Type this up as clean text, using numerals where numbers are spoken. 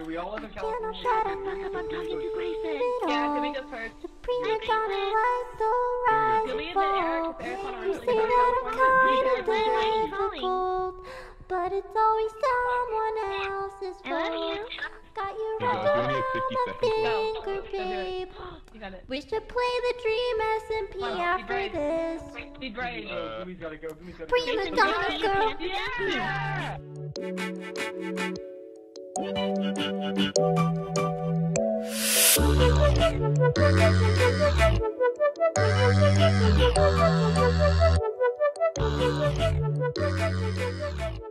we all live in California. I'm talking to Grayson. Yeah, can we go first? Primadonna like the rise Can we and admit fall. Eric? Eric on You our say that I'm kind of Why? difficult, but it's always someone else's I love fault. you. Got you Yeah, wrapped give me a around 50 my seconds. finger, Go do it. babe. You got it. We should play the Dream SMP Wow, be after brave. this. Be brave. Louis gotta go. Louis gotta go. Primadonna Girl. Yeah! Yeah.